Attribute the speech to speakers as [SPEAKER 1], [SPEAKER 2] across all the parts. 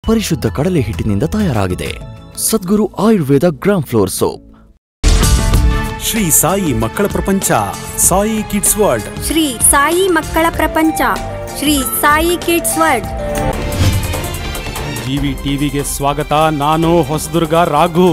[SPEAKER 1] ಪರಿಶುದ್ಧ ಕಡಲೆ ಹಿಟ್ಟಿನಿಂದ ತಯಾರಾಗಿದೆ. Sadguru Ayurveda gram flour soap.
[SPEAKER 2] Shri Sai ಮಕ್ಕಳ ಪ್ರಪಂಚ, ಸಾಯಿ ಕಿಡ್ಸ್ ವರ್ಲ್ಡ್.
[SPEAKER 3] ಶ್ರೀ ಸಾಯಿ ಮಕ್ಕಳ ಪ್ರಪಂಚ, Shri Sai kids world.
[SPEAKER 2] GV ಟಿವಿಗೆ ಸ್ವಾಗತ. ನಾನು ಹೊಸದುರ್ಗ ರಾಘು.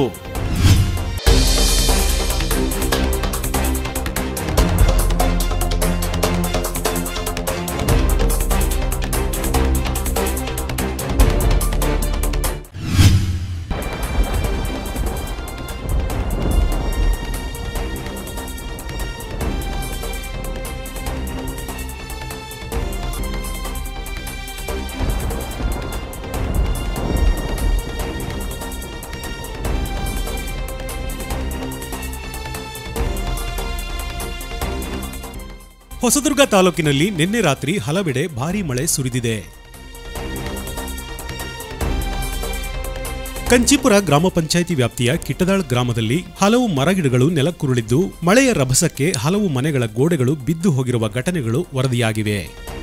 [SPEAKER 2] ಹೊಸದುರ್ಗ ತಾಲೂಕಿನಲ್ಲಿ ನಿನ್ನೆ ರಾತ್ರಿ ಹಲವೆಡೆ ಭಾರೀ ಮಳೆ ಸುರಿದಿದೆ. ಕಂಚಿಪುರ ಗ್ರಾಮ ಪಂಚಾಯಿತಿ ವ್ಯಾಪ್ತಿಯ ಕಿಟ್ಟದಾಳ್ ಗ್ರಾಮದಲ್ಲಿ ಹಲವು ಮರಗಿಡಗಳು ನೆಲಕ್ಕುರುಳಿದ್ದು, ಮಳೆಯ ರಭಸಕ್ಕೆ ಹಲವು ಮನೆಗಳ ಗೋಡೆಗಳು ಬಿದ್ದು ಹೋಗಿರುವ ಘಟನೆಗಳು ವರದಿಯಾಗಿವೆ.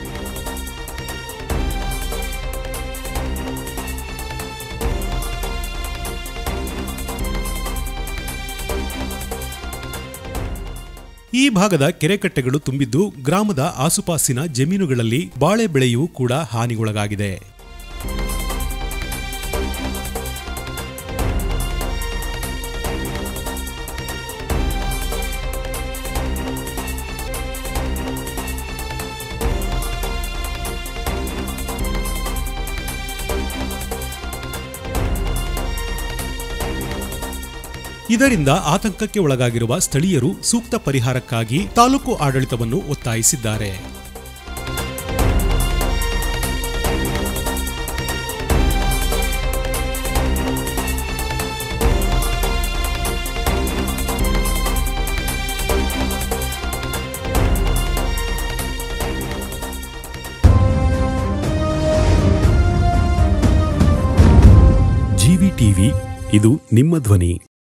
[SPEAKER 2] ಈ ಭಾಗದ ಕೆರೆಕಟ್ಟೆಗಳು ತುಂಬಿದ್ದು, ಗ್ರಾಮದ ಆಸುಪಾಸಿನ ಜಮೀನುಗಳಲ್ಲಿ ಬಾಳೆ ಬೆಳೆಯೂ ಕೂಡ ಹಾನಿಗೊಳಗಾಗಿದೆ. ಇದರಿಂದ ಆತಂಕಕ್ಕೆ ಒಳಗಾಗಿರುವ ಸ್ಥಳೀಯರು ಸೂಕ್ತ ಪರಿಹಾರಕ್ಕಾಗಿ ತಾಲೂಕು ಆಡಳಿತವನ್ನು ಒತ್ತಾಯಿಸಿದ್ದಾರೆ. ಜಿವಿ ಟಿವಿ, ಇದು ನಿಮ್ಮ ಧ್ವನಿ.